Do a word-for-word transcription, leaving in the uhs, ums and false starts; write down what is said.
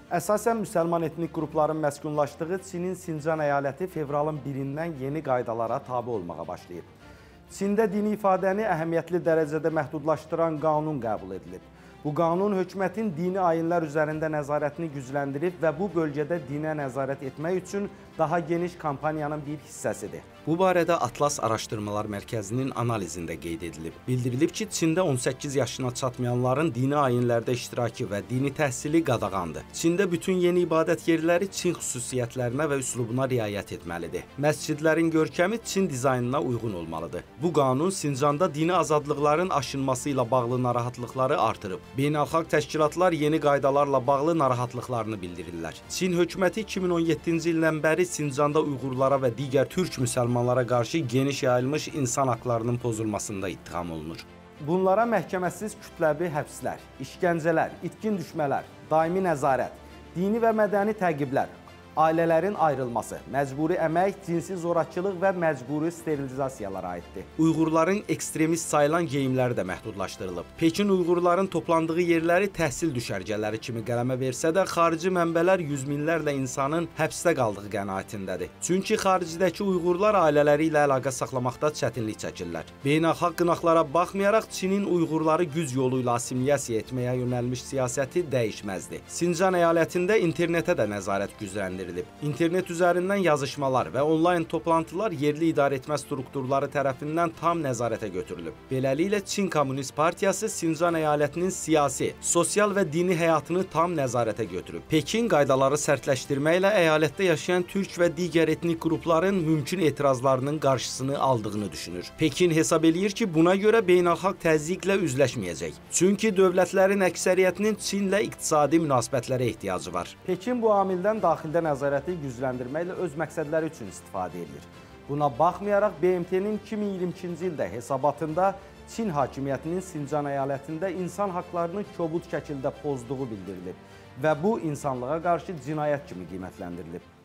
Əsasən müsəlman etnik qrupların məskunlaşdığı Çinin Sincan əyaləti fevralın birindən yeni qaydalara tabe olmağa başlayıb. Çində dini ifadəni əhəmiyyətli dərəcədə məhdudlaşdıran qanun qəbul edilib. Bu qanun hökumətin dini ayinlər üzərində nəzarətini gücləndirib və bu bölgədə dinə nəzarət etmək üçün daha geniş kampaniyanın bir hissəsidir. Bu barədə Atlas Araşdırmalar Mərkəzinin analizində qeyd edilib. Bildirilib ki, Çində on səkkiz yaşına çatmayanların dini ayinlərdə iştirakı və dini təhsili qadağandır. Çində bütün yeni ibadət yerləri Çin xüsusiyyətlərinə və üslubuna riayət etməlidir. Məscidlərin görkəmi Çin dizaynına uyğun olmalıdır. Bu qanun Sincanda dini azadlıqların aşınması ilə bağlı narahatlıqları artırıb. Beynəlxalq təşkilatlar yeni qaydalarla bağlı narahatlıqlarını bildirirlər. Çin hökuməti iki min on yeddinci ildən bəri Sincanda Uyğurlara və digər türk müsəlmanlara qarşı geniş yayılmış insan haqlarının pozulmasında ittiham olunur. Bunlara məhkəməsiz kütləvi həbslər, işgəncələr, itkin düşmələr, daimi nəzarət, dini və mədəni təqiblər, ailələrin ayrılması, məcburi əmək, cinsi zorakılıq və məcburi sterilizasiyalar aiddir. Uyğurların ekstremist sayılan geyimləri də məhdudlaşdırılıb. Pekin Uyğurların toplandığı yerləri təhsil düşərgələri kimi qələmə versə də, xarici mənbələr yüz minlərlə insanın həbsdə qaldığı qənaətindədir. Çünki xaricdəki Uyğurlar ailələri ilə əlaqə saxlamaqda çətinlik çəkirlər. Beynəlxalq qınaqlara baxmayaraq, Çinin Uyğurları güc yolu ilə assimiliyasiya etməyə yönəlmiş siyasəti dəyişməzdir. Sincan əyalətində internetə də nəzarət gücləndirir. İnternet üzərindən yazışmalar və onlayn toplantılar yerli idarəetmə strukturları tərəfindən tam nəzarətə götürülüb. Beləliklə, Çin Komünist Partiyası Sincan əyalətinin siyasi, sosial və dini həyatını tam nəzarətə götürüb. Pekin qaydaları sərtləşdirməklə əyalətdə yaşayan türk və digər etnik qrupların mümkün etirazlarının qarşısını aldığını düşünür. Pekin hesab eləyir ki, buna görə beynəlxalq təzyiqlə üzləşməyəcək. Çünki dövlətlərin əksəriyyətinin Çinlə iqtisadi münasibətlərə ehtiyacı var. Pekin bu amildən daxildə nəzarəti gücləndirməklə öz məqsədləri üçün istifadə edir. Buna baxmayaraq, B M T-nin iki min iyirmi ikinci ildə hesabatında Çin hakimiyyətinin Sincan əyalətində insan haqlarını kobud şəkildə pozduğu bildirilib və bu insanlığa qarşı cinayət kimi qiymətləndirilib.